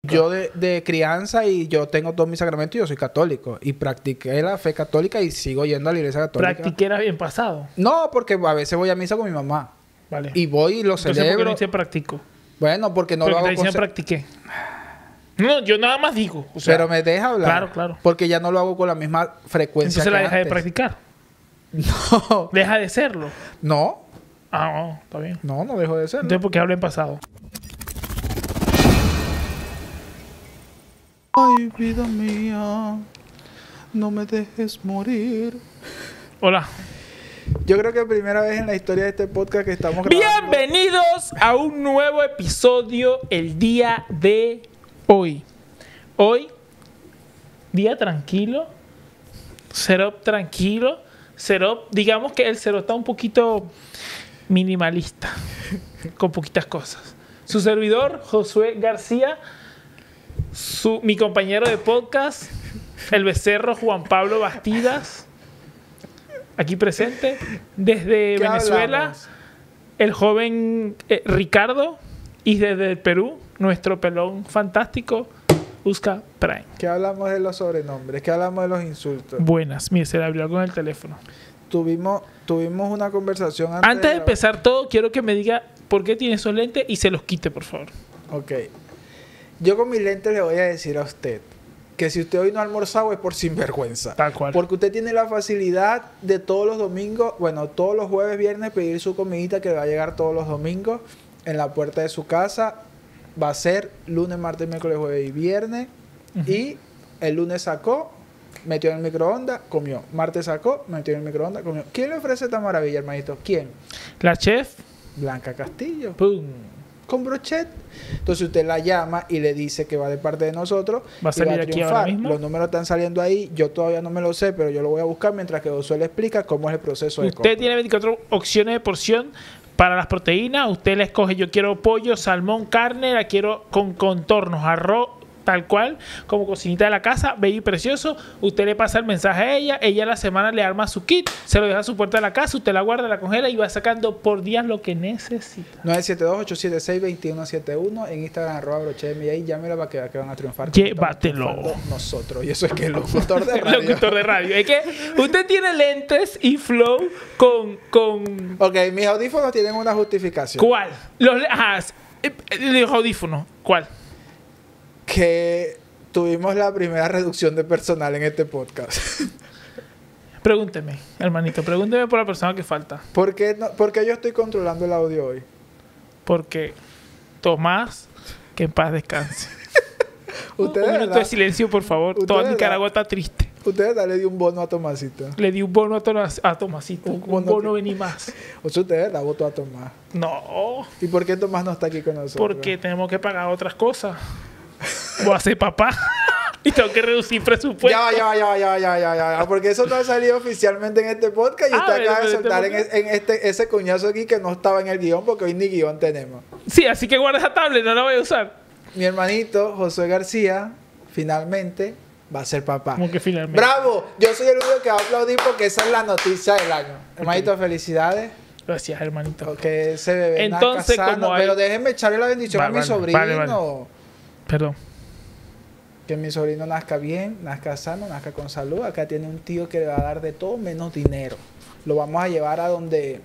Yo de crianza y yo tengo todos mis sacramentos y yo soy católico. Y practiqué la fe católica y sigo yendo a la iglesia católica. ¿Practiqué era bien pasado? No, porque a veces voy a misa con mi mamá. Vale. Y voy y lo Entonces, celebro. ¿por qué no dice practico? Bueno, porque no Porque lo hago te dicen practiqué. No, yo nada más digo. O sea, pero me deja hablar. Claro, claro. Porque ya no lo hago con la misma frecuencia entonces la que deja de antes. practicar. No. Deja de serlo. No. Ah, no, está bien. No, no dejo de ser. Entonces, ¿por qué hablo en pasado? Ay, vida mía, no me dejes morir. Hola. Yo creo que es primera vez en la historia de este podcast que estamos grabando. Bienvenidos a un nuevo episodio el día de hoy. Hoy, día tranquilo. Setup tranquilo. Setup, digamos que el setup está un poquito minimalista. Con poquitas cosas. Su servidor, Josué García. Mi compañero de podcast, el becerro Juan Pablo Bastidas. Aquí presente. Desde Venezuela, hablamos? el joven Ricardo. Y desde el Perú, nuestro pelón fantástico, Uska Prime. ¿Qué hablamos de los sobrenombres? ¿Qué hablamos de los insultos? Buenas. Mire, se le abrió con el teléfono. Tuvimos una conversación Antes de empezar todo, quiero que me diga por qué tiene esos lentes y se los quite, por favor. Ok. Yo con mis lentes le voy a decir a usted que si usted hoy no ha almorzado es por sinvergüenza. Tal cual. Porque usted tiene la facilidad de todos los domingos, bueno, todos los jueves, viernes, pedir su comidita que va a llegar todos los domingos en la puerta de su casa. Va a ser lunes, martes, miércoles, jueves y viernes. Y el lunes sacó, metió en el microondas, comió. Martes sacó, metió en el microondas, comió. ¿Quién le ofrece esta maravilla, hermanito? ¿Quién? La chef. Blanca Castillo. ¡Pum! Con brochet. Entonces usted la llama y le dice que va de parte de nosotros. Va a salir aquí triunfar. ahora mismo. Los números están saliendo ahí. Yo todavía no me lo sé, pero yo lo voy a buscar mientras que Josué le explica cómo es el proceso de compra. Usted tiene 24 opciones de porción para las proteínas. Usted le escoge, yo quiero pollo, salmón, carne, la quiero con contornos, arroz, tal cual, como cocinita de la casa, bello y precioso. Usted le pasa el mensaje a ella, ella a la semana le arma su kit, se lo deja a su puerta de la casa, usted la guarda, la congela y va sacando por días lo que necesita. 972-876-2171 en Instagram, @brochet. Ahí llámela para que vea que van a triunfar. Llévatelo. Nosotros. Y eso es que el locutor de radio. Locutor de radio. Es que usted tiene lentes y flow con... Ok, mis audífonos tienen una justificación. ¿Cuál? Los audífonos. ¿Cuál? Que tuvimos la primera reducción de personal en este podcast. Pregúnteme, hermanito. Pregúnteme por la persona que falta. ¿Por qué yo estoy controlando el audio hoy? Porque Tomás, que en paz descanse. Usted Un minuto de silencio, por favor. Usted Toda de Nicaragua está triste. Usted le dio un bono a Tomasito. Le di un bono a Tomasito. Un bono vení más. O sea, usted la votó a Tomás. No, ¿Y por qué Tomás no está aquí con nosotros? porque tenemos que pagar otras cosas. Voy a ser papá. Y tengo que reducir presupuesto. Ya. Porque eso no ha salido oficialmente en este podcast y usted acaba de soltar este ese cuñazo aquí que no estaba en el guión porque hoy ni guión tenemos. Sí, así que guarda esa tablet, no la voy a usar. Mi hermanito Josué García finalmente va a ser papá. Como que finalmente. ¡Bravo! Yo soy el único que va a aplaudir porque esa es la noticia del año. Hermanito, felicidades. Gracias, hermanito. Que ese bebé Entonces, nazca sano. como hay... Pero déjenme echarle la bendición a mi sobrino. Vale. Perdón. Que mi sobrino nazca bien, nazca sano, nazca con salud. Acá tiene un tío que le va a dar de todo menos dinero. Lo vamos a llevar a donde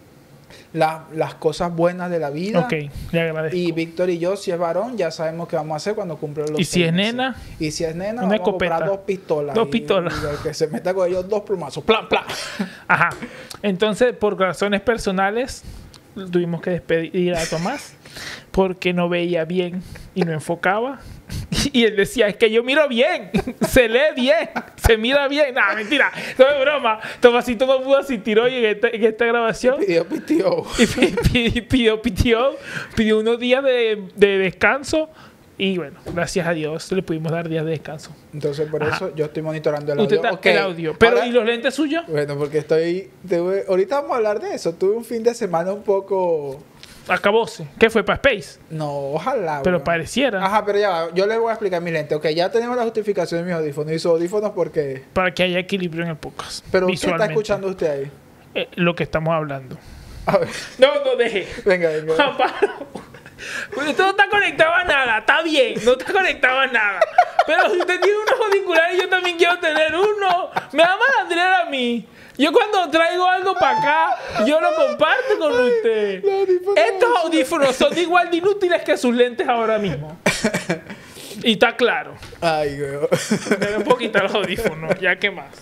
las cosas buenas de la vida. Ok, le agradezco. Y Víctor y yo, si es varón, ya sabemos qué vamos a hacer cuando cumpla los ¿Y si 6 es meses. nena? Y si es nena, Una vamos a comprar escopeta. 2 pistolas. Dos pistolas. Y el que se meta con ellos 2 plumazos. ¡Plan, plan! Ajá. Entonces, por razones personales, tuvimos que despedir a Tomás porque no veía bien y no enfocaba. Y él decía, es que yo miro bien, se lee bien, se mira bien. Nah, mentira, no es broma. Tomasito no pudo asistir hoy en esta grabación. Pidió pitió. Y pidió PTO, pidió unos días de descanso. Y bueno, gracias a Dios le pudimos dar días de descanso. Entonces, por eso yo estoy monitorando el Usted audio. está el audio. Pero, Ahora- ¿y los lentes suyos? Bueno, porque ahorita vamos a hablar de eso. Tuve un fin de semana un poco... Acabóse. ¿Qué fue? ¿Para Space? No, ojalá. Pero weón. pareciera. Ajá, pero ya va. Yo les voy a explicar mi lente. Ok, ya tenemos la justificación de mis audífonos. ¿Y sus audífonos por qué? Para que haya equilibrio en el podcast. Pero ¿qué visualmente. está escuchando usted ahí? Lo que estamos hablando. A ver, No, deje. venga. Juan Pablo. Pues usted no está conectado a nada, está bien, no está conectado a nada. Pero si usted tiene unos auriculares, yo también quiero tener uno. Me da malandrera a mí. Yo cuando traigo algo para acá, yo lo comparto con usted. Estos audífonos son igual de inútiles que sus lentes ahora mismo. Y está claro. Ay, güey. Me puedo quitar los audífonos, ya que más.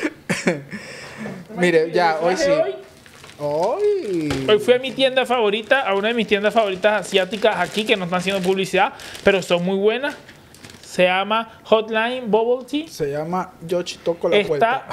Mire, ya, hoy sí. Hoy fui a mi tienda favorita, a una de mis tiendas favoritas asiáticas aquí, que no están haciendo publicidad, pero son muy buenas. Se llama Hotline Bubble Tea. Se llama Yoshi Toco la Puerta.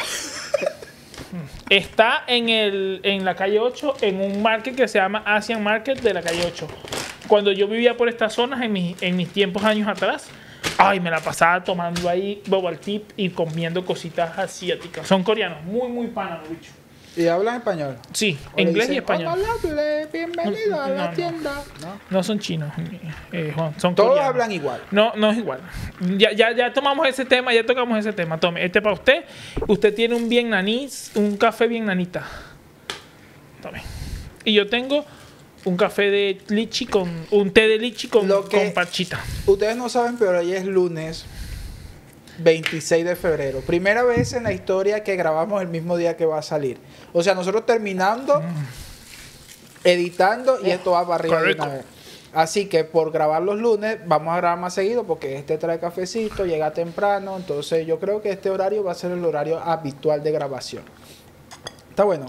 Está en la calle 8, en un market que se llama Asian Market de la calle 8. Cuando yo vivía por estas zonas, en mis tiempos años atrás, ay, me la pasaba tomando ahí bubble tea y comiendo cositas asiáticas. Son coreanos, muy, muy panas, bicho. ¿Y hablan español? Sí, inglés y español. Hola, bienvenido a la tienda. No son chinos, Juan, son Todos coreanos. hablan igual. No es igual. Ya tomamos ese tema, ya tocamos ese tema. Tome, este para usted. Usted tiene un vietnamís, un café vietnamita. Tome. Y yo tengo un café de lichi con... Un té de lichi con parchita. Ustedes no saben, pero hoy es lunes 26 de febrero. Primera vez en la historia que grabamos el mismo día que va a salir. O sea, nosotros terminando, editando y esto va para arriba de una vez. Así que por grabar los lunes vamos a grabar más seguido porque este trae cafecito, llega temprano. Entonces yo creo que este horario va a ser el horario habitual de grabación. Está bueno.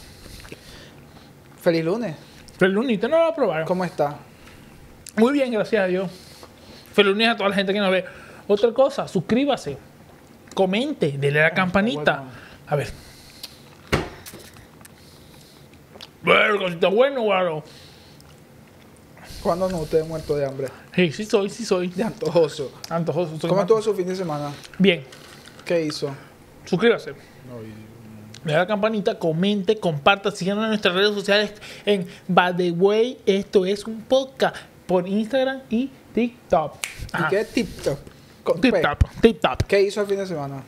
Feliz lunes. Feliz lunes, ¿usted no lo va a probar? ¿Cómo está? Muy bien, gracias a Dios. Feliz lunes a toda la gente que nos ve. Otra cosa, suscríbase, comente, dele a la campanita. Bueno. A ver. Verga, está bueno, guaro. ¿Cuándo no usted muerto de hambre? Sí soy. De antojoso. Antojoso. ¿Cómo estuvo su fin de semana? Bien. ¿Qué hizo? Suscríbase. Le da la campanita, comente, comparta, síganos en nuestras redes sociales en By the Way, esto es un podcast por Instagram y TikTok. ¿Y qué es TikTok? TikTok. ¿Qué hizo el fin de semana?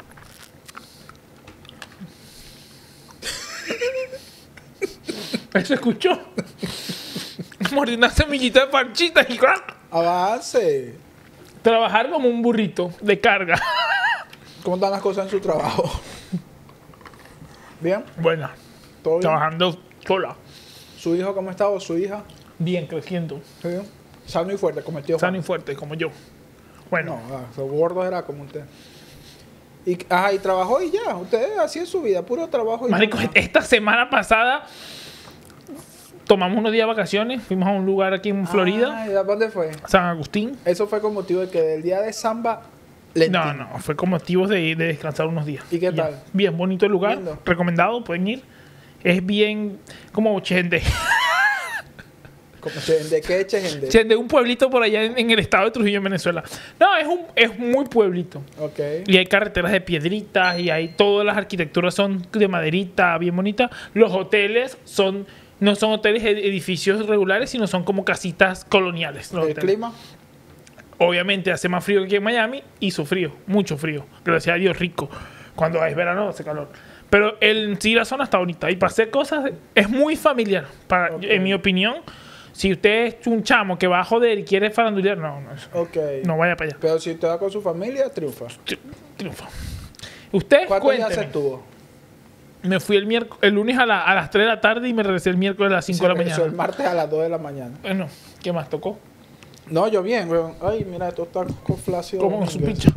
¿Eso escuchó? Mordí una semillita de parchita y ¡crack! Avance. Trabajar como un burrito de carga. ¿Cómo están las cosas en su trabajo? ¿Bien? Buena. ¿Todo bien? Trabajando sola. ¿Su hijo cómo está o su hija? Bien, creciendo. ¿Sí? Sano y fuerte, como el tío Juan. Sano y fuerte, como yo. Bueno. No, gordo era como usted. Y trabajó y ya. Usted así es su vida, puro trabajo y Marico, ya. esta semana pasada tomamos unos días de vacaciones. Fuimos a un lugar aquí en Florida. ¿Y a dónde fue? San Agustín. Eso fue con motivo de que del día de Samba No, fue con motivos de descansar unos días. ¿Y qué ya. tal? Bien, bonito el lugar. Lindo. Recomendado, pueden ir. Es bien como Chende. Como Chende, ¿qué es Chende? Chende, un pueblito por allá en el estado de Trujillo, en Venezuela. No, es muy pueblito. Ok. Y hay carreteras de piedritas y hay todas las arquitecturas son de maderita, bien bonitas. Los hoteles no son hoteles edificios regulares, sino son como casitas coloniales. ¿El clima? Obviamente hace más frío que aquí en Miami. Hizo frío, mucho frío. Gracias a Dios, rico. Cuando es verano hace calor. Pero sí la zona está bonita. Y para hacer cosas es muy familiar. En mi opinión, si usted es un chamo que va a joder y quiere farandulear, no vaya para allá. Pero si usted va con su familia, triunfa. Triunfa. Usted, ¿Cuántos días cuénteme. se estuvo? Me fui el lunes a las 3 de la tarde y me regresé el miércoles a las 5 de la mañana. El martes a las 2 de la mañana. Bueno, ¿qué más tocó? No, yo bien, weón. Ay, mira, esto está con flacio. ¿Cómo su picha?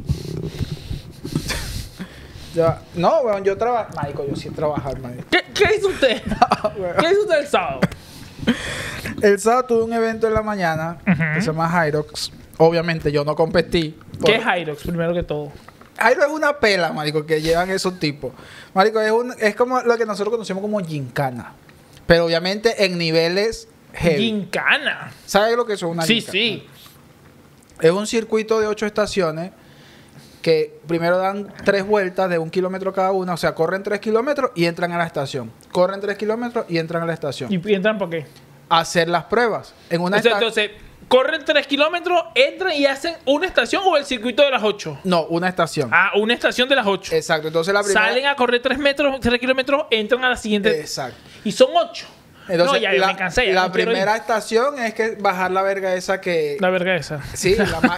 Ya. No, weón, yo trabajo. Marico, yo sí trabajar, marico. ¿Qué hizo usted? Weón. ¿Qué hizo usted el sábado? El sábado tuve un evento en la mañana que se llama Hyrox. Obviamente yo no competí. ¿Qué es Hyrox, primero que todo? Hyrox es una pela, marico, que llevan esos tipos. Marico, es como lo que nosotros conocemos como gincana. Pero obviamente en niveles heavy. Gincana. ¿Sabes lo que es una Sí, gincana? sí. Es un circuito de 8 estaciones que primero dan 3 vueltas de 1 kilómetro cada una. O sea, corren 3 kilómetros y entran a la estación. Corren 3 kilómetros y entran a la estación. ¿Y entran por qué? A hacer las pruebas. En una O sea, entonces, corren 3 kilómetros, entran y hacen una estación o el circuito de las 8. No, una estación. Ah, una estación de las 8. Exacto. Entonces la primera... Salen a correr 3 kilómetros, entran a la siguiente. Exacto. Y son 8. Entonces, No, ya yo me cansé, ya la no quiero primera ir. estación es que bajar la verga esa que... La verga esa. Sí,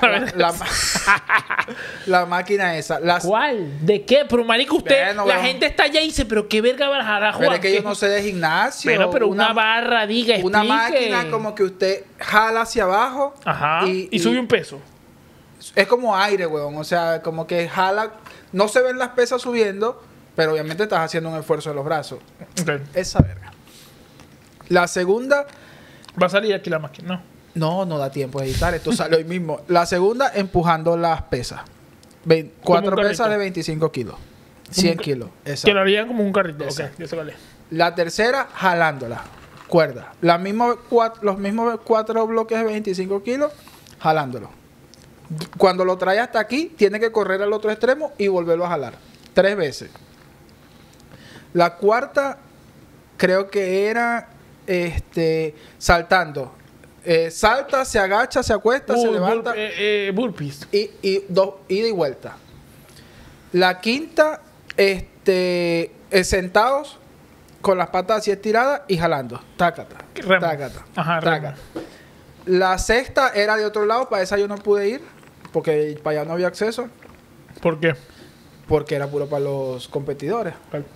la máquina esa. ¿Cuál? ¿De qué? Pero marico, usted, Bueno, la bueno. gente está allá y dice, pero qué verga bajará Juan. Pero es que ¿Qué? yo no sé de gimnasio. Bueno, pero una barra, diga, Una explique. máquina como que usted jala hacia abajo. Ajá. Y sube un peso. Es como aire, weón. O sea, como que jala. No se ven las pesas subiendo, pero obviamente estás haciendo un esfuerzo de los brazos. Ok. Esa verga. La segunda. Va a salir aquí la máquina, ¿no? No da tiempo de editar. Esto sale hoy mismo. La segunda, empujando las pesas. Cuatro un carrito. pesas de 25 kilos. 100 kilos. Esa. Que lo harían como un carrito. Esa. Ok, ya se vale. La tercera, jalándola. Cuerda. Los mismos 4 bloques de 25 kilos, jalándolo. Cuando lo trae hasta aquí, tiene que correr al otro extremo y volverlo a jalar. 3 veces. La cuarta, creo que era saltando. Salta, se agacha, se acuesta, se levanta. Burpees. Y dos, ida y vuelta. La quinta, sentados con las patas así estiradas y jalando. Tácata. Remo. Tácata. Ajá, tácata. La sexta era de otro lado, para esa yo no pude ir, porque para allá no había acceso, ¿Por qué? porque era puro para los competidores. ¿Cuál?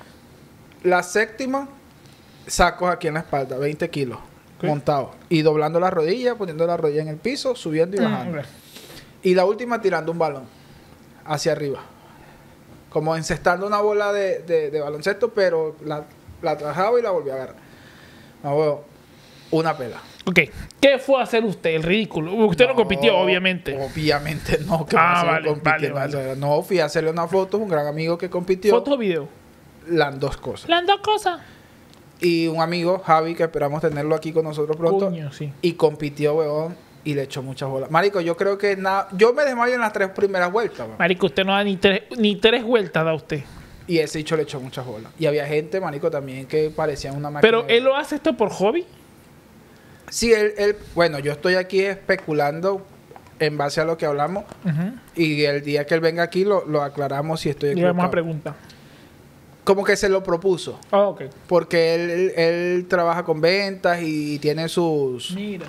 La séptima, sacos aquí en la espalda, 20 kilos, Ok. montados. Y doblando la rodilla, poniendo la rodilla en el piso, subiendo y bajando. Ok. Y la última tirando un balón hacia arriba. Como encestando una bola de baloncesto, pero la trajaba y la volví a agarrar. No, huevo, una pela. Ok. ¿Qué fue a hacer usted? El ridículo. Usted no compitió, obviamente. Obviamente no. Que Ah, va a vale, competir, vale, vale. No, fui a hacerle una foto, un gran amigo que compitió. ¿Foto o video? Las dos cosas. Las dos cosas. Y un amigo, Javi, que esperamos tenerlo aquí con nosotros pronto. Coño, sí. Y compitió, weón, y le echó muchas bolas. Marico, yo creo que nada... Yo me desmayo en las 3 primeras vueltas, weón. Marico, usted no da ni tres vueltas, da usted. Y ese dicho le echó muchas bolas. Y había gente, marico, también que parecía una máquina. Pero él lo hace esto por hobby. Sí, él... Bueno, yo estoy aquí especulando en base a lo que hablamos. Ujú. Y el día que él venga aquí lo aclaramos si estoy Y vamos a equivocado. preguntar. Como que se lo propuso. Ah, ok. Porque él trabaja con ventas y tiene sus Mira.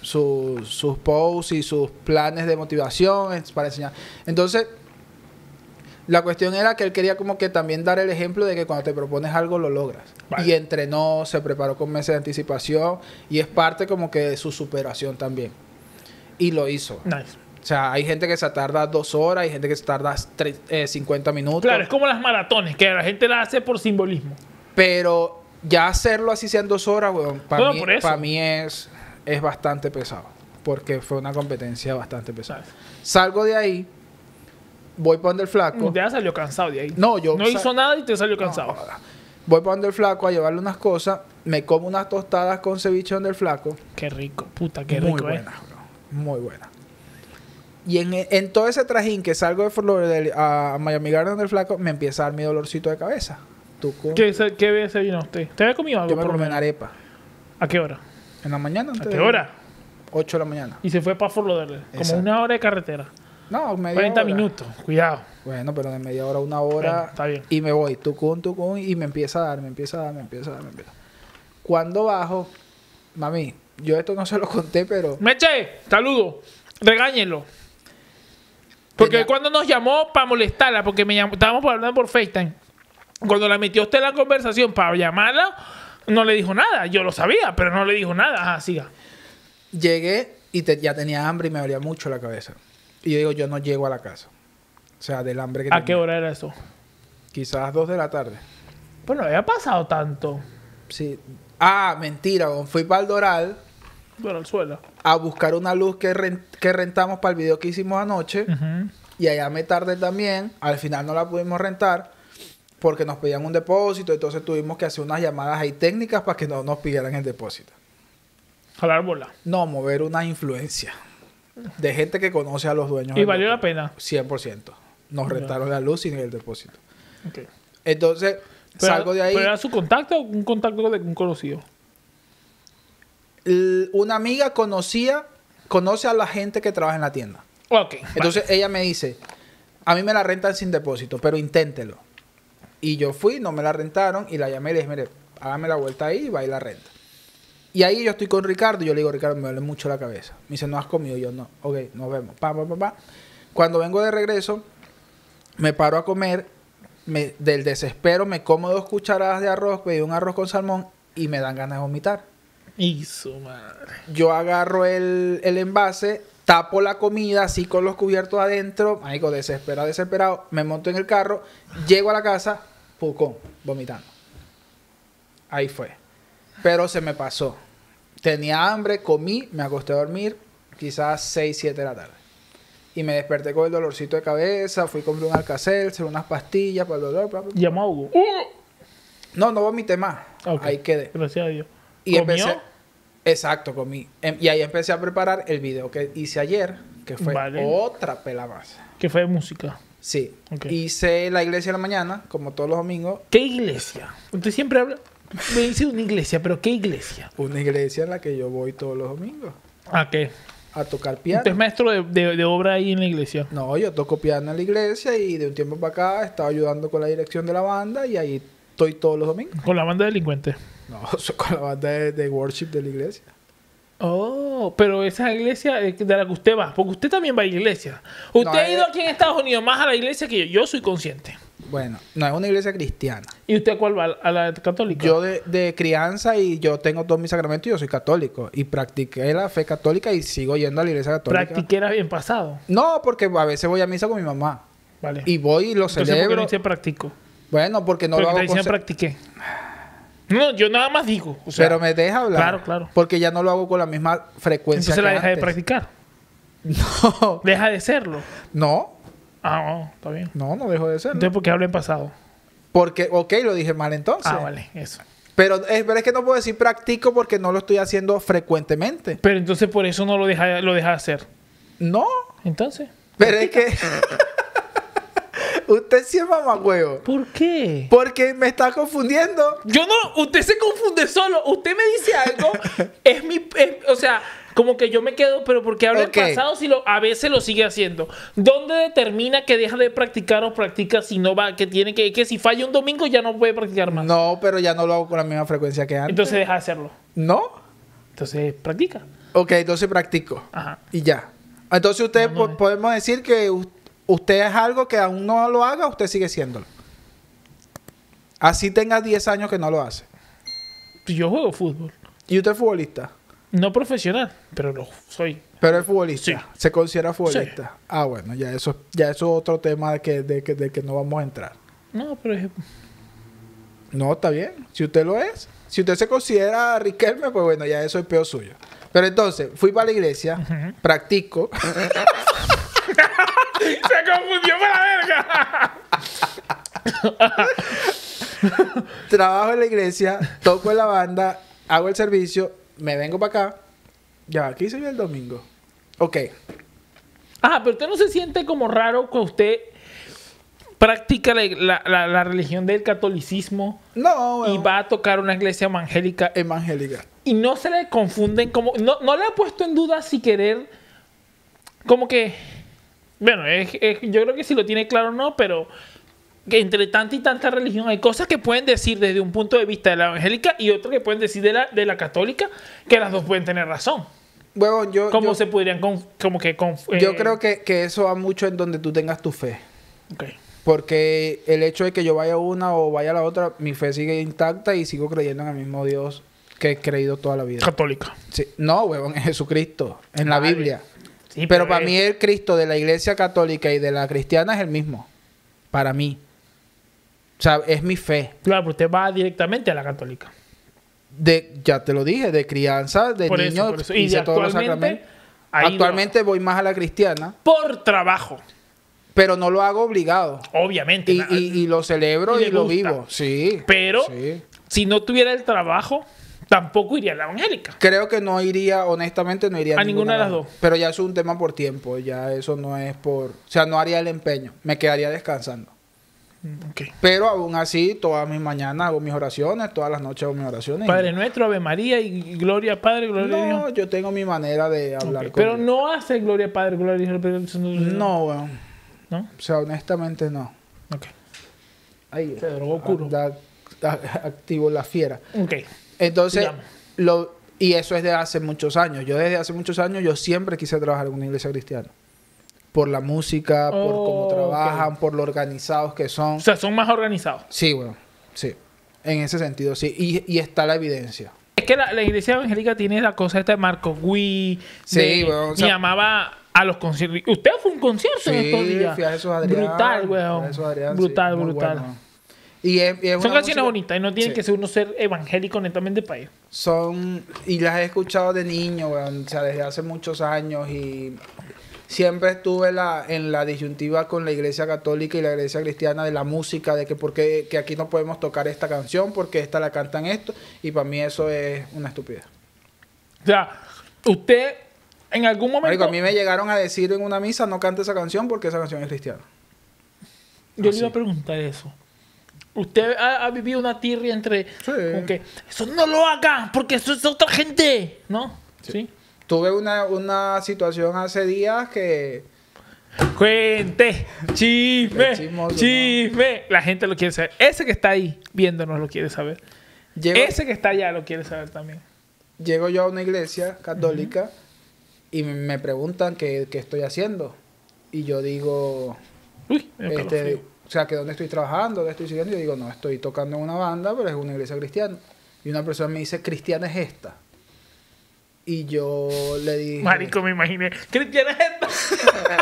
posts y sus planes de motivación para enseñar. Entonces, la cuestión era que él quería como que también dar el ejemplo de que cuando te propones algo lo logras. Vale. Y entrenó, se preparó con meses de anticipación y es parte como que de su superación también. Y lo hizo. Nice. O sea, hay gente que se tarda 2 horas, hay gente que se tarda 50 minutos. Claro, es como las maratones, que la gente las hace por simbolismo. Pero ya hacerlo así sean 2 horas, weón, No, por eso. para mí es bastante pesado. Porque fue una competencia bastante pesada. ¿Sabes? Salgo de ahí, voy para donde el flaco. Ya salió cansado de ahí. No, yo... No hizo nada y te salió cansado. No, voy para donde el flaco a llevarle unas cosas. Me como unas tostadas con ceviche donde el flaco. Qué rico, puta, qué Muy rico, buena, bro. Muy buena. Y en todo ese trajín que salgo de Fort Lauderdale a Miami Garden donde el flaco, me empieza a dar mi dolorcito de cabeza. ¿Qué veces vino usted? ¿Te había comido algo Yo me por lo comí menos? una arepa. ¿A qué hora? En la mañana. ¿A antes qué de- hora? 8 de la mañana. Y se fue para Fort Lauderdale. Como Exacto. 1 hora de carretera. No, media 40 hora. minutos. Cuidado. Bueno, pero de media hora a 1 hora. Bueno, está bien. Y me voy, tucún, y me empieza a dar. Cuando bajo, mami, yo esto no se lo conté, pero Meche, saludo. Regáñenlo. Porque Tenía- cuando nos llamó para molestarla, porque estábamos hablando por FaceTime. Cuando la metió usted en la conversación para llamarla, no le dijo nada. Yo lo sabía, pero no le dijo nada. Ajá, siga. llegué y ya tenía hambre y me dolía mucho la cabeza. Y yo digo, yo no llego a la casa. O sea, del hambre que ¿A tenía. qué hora era eso? Quizás 2 de la tarde. Pues no había pasado tanto. Sí. Ah, mentira, weón. Fui para el Doral Bueno, al suelo. a buscar una luz que rentamos para el video que hicimos anoche. Ujú. Y allá me tardé también. Al final no la pudimos rentar porque nos pedían un depósito. Entonces tuvimos que hacer unas llamadas ahí técnicas para que no nos pidieran el depósito. Jalar bola. No, mover una influencia de gente que conoce a los dueños. Y del valió local. la pena. 100%. Nos rentaron la luz sin el depósito. Ok. Entonces, salgo de ahí. ¿Pero era su contacto o un contacto de un conocido? Una amiga conoce a la gente que trabaja en la tienda. Ok. Entonces ella me dice, a mí me la rentan sin depósito, pero inténtelo. Y yo fui, no me la rentaron y la llamé y le dije, mire, hágame la vuelta ahí y va a ir la renta. Y ahí yo estoy con Ricardo y yo le digo, Ricardo, me duele mucho la cabeza. Me dice, ¿no has comido? Y yo, no. Ok, nos vemos. Cuando vengo de regreso, me paro a comer. Del desespero me como 2 cucharadas de arroz, pedí un arroz con salmón y me dan ganas de vomitar. Y su madre. Yo agarro el envase, tapo la comida así con los cubiertos adentro, marico, desesperado, me monto en el carro, llego a la casa, pucón, vomitando. Ahí fue. Pero se me pasó. Tenía hambre, comí, me acosté a dormir, quizás 6, 7 de la tarde. Y me desperté con el dolorcito de cabeza, fui a comprar un Alka-Seltzer, unas pastillas para el dolor. Llamó a Hugo. No vomité más. Okay. Ahí quedé. Gracias a Dios. Y ¿Comió? empecé... Exacto, comí. Y ahí empecé a preparar el video que hice ayer, que fue otra pela más. Que fue de música. Sí. Okay. Hice la iglesia en la mañana, como todos los domingos. ¿Qué iglesia? Usted siempre habla... Me dice una iglesia, pero ¿qué iglesia? Una iglesia en la que yo voy todos los domingos. ¿A qué? A tocar piano. ¿Usted es maestro de obra ahí en la iglesia? No, yo toco piano en la iglesia y de un tiempo para acá he estado ayudando con la dirección de la banda y ahí estoy todos los domingos. ¿Con la banda de delincuentes? No, soy con la banda de worship de la iglesia. Oh, pero esa iglesia de la que usted va, porque usted también va a la iglesia. Usted ha ido aquí en Estados Unidos más a la iglesia que yo. Yo soy consciente. Bueno, no es una iglesia cristiana. ¿Y usted a cuál va? ¿A la católica? Yo de crianza y yo tengo todos mis sacramentos y yo soy católico. Y practiqué la fe católica y sigo yendo a la iglesia católica. ¿Practiqué era bien pasado? No, porque a veces voy a misa con mi mamá. Vale. Y voy y lo Entonces, celebro. ¿por qué no dice practico? Bueno, porque no lo hago con... practiqué. No, yo nada más digo. O sea, pero me deja hablar. Claro, claro. Porque ya no lo hago con la misma frecuencia. Entonces que la deja antes. de practicar. No. Deja de serlo. No. Ah, no, está bien. No dejo de serlo. Entonces, ¿por qué hablo en pasado? Porque, ok, lo dije mal entonces. Ah, vale, eso. Pero es que no puedo decir practico porque no lo estoy haciendo frecuentemente. Pero entonces por eso no lo deja de hacer. No. Entonces. Pero es que... Usted sí es mamagüevo. ¿Por qué? Porque me está confundiendo. Yo no... Usted se confunde solo. Usted me dice algo. O sea... Como que yo me quedo, pero porque habla en pasado si a veces lo sigue haciendo. ¿Dónde determina que deja de practicar o practica si no va, que si falla un domingo ya no puede practicar más? No, pero ya no lo hago con la misma frecuencia que antes. Entonces deja de hacerlo. ¿No? Entonces practica. Ok, entonces practico. Ajá. Y ya. Entonces usted podemos decir que usted es algo que aún no lo haga, usted sigue siéndolo. Así tenga 10 años que no lo hace. Yo juego fútbol. ¿Y usted es futbolista? No profesional, pero lo soy. Pero es futbolista. Sí. Se considera futbolista. Sí. Ah, bueno, ya eso es otro tema de que no vamos a entrar. No, pero es... No, está bien. Si usted lo es. Si usted se considera Riquelme, pues bueno, ya eso es peor suyo. Pero entonces, fui para la iglesia, practico. Se confundió para la verga. Trabajo en la iglesia, toco en la banda, hago el servicio, me vengo para acá. Ya, aquí hice yo el domingo. Ok. Ah, pero usted no se siente como raro que usted practica la religión del catolicismo. No, bueno. Y va a tocar una iglesia evangélica. Y no se le confunden como... No le ha puesto en duda si querer... Como que... Bueno, yo creo que si lo tiene claro no, pero... Que entre tanta y tanta religión hay cosas que pueden decir desde un punto de vista de la evangélica y otras que pueden decir de la católica, que las dos pueden tener razón. Bueno, yo se podrían yo creo que eso va mucho en donde tú tengas tu fe. Okay. Porque el hecho de que yo vaya a una o vaya a la otra, mi fe sigue intacta y sigo creyendo en el mismo Dios que he creído toda la vida. Católica. Sí. No, huevón, en Jesucristo, en la Biblia. Sí, pero para mí el Cristo de la iglesia católica y de la cristiana es el mismo. Para mí. O sea, es mi fe. Claro, pero usted va directamente a la católica. Ya te lo dije, de crianza, de por niño, eso. hice todos los sacramentos. Actualmente voy más a la cristiana. Por trabajo. Pero no lo hago obligado. Obviamente. Y lo celebro y lo vivo. Sí. Pero si no tuviera el trabajo, tampoco iría a la evangélica. Creo que no iría, honestamente, no iría a ninguna de las dos. Pero ya es un tema por tiempo. Ya eso no es por... O sea, no haría el empeño. Me quedaría descansando. Okay. Pero aún así, todas mis mañanas hago mis oraciones, todas las noches hago mis oraciones. Padre Nuestro, Ave María y Gloria al Padre, Gloria a Dios. No, yo tengo mi manera de hablar con pero Dios. no hace Gloria al Padre, Gloria a Dios. No, bueno. ¿No? O sea, honestamente no. Ok. Ay, se drogó oscuro. activo la fiera. Ok. Entonces, Digamos. y eso es de hace muchos años. Yo desde hace muchos años, yo siempre quise trabajar en una iglesia cristiana. Por la música, por cómo trabajan, por lo organizados que son. O sea, son más organizados. Sí, bueno, sí. En ese sentido, sí. Y está la evidencia. Es que la iglesia evangélica tiene la cosa esta de Marcos Witt. Sí, bueno, o sea, y llamaba a los conciertos. Usted fue a un concierto en estos días. Fui a Jesús Adrián. Brutal, weón. Jesús Adrián, brutal, sí, muy brutal. bueno. Y es Son una canciones música- bonitas y no tiene que ser uno ser evangélico netamente para ellos. Y las he escuchado de niño, weón, o sea, desde hace muchos años y siempre estuve en la disyuntiva con la iglesia católica y la iglesia cristiana de la música, de que por qué que aquí no podemos tocar esta canción, porque esta la cantan esto, y para mí eso es una estupidez. O sea, usted en algún momento... Marico, a mí me llegaron a decir en una misa, no cante esa canción porque esa canción es cristiana. Yo le iba a preguntar eso. Usted ha vivido una tirria entre... Sí. Con que eso no lo haga porque eso es otra gente, ¿no? Sí. Tuve una situación hace días que... Cuente, chisme, El chismoso, chisme. La gente lo quiere saber. Ese que está ahí viéndonos lo quiere saber. Ese que está allá lo quiere saber también. Llego yo a una iglesia católica y me preguntan qué estoy haciendo. Y yo digo, Uy, me dio calofrío. o sea, que dónde estoy trabajando, dónde estoy siguiendo. Y yo digo, no, estoy tocando en una banda, pero es una iglesia cristiana. Y una persona me dice, ¿cristiana es esta? Y yo le dije... Marico, me imaginé. ¿Cristiana es esta?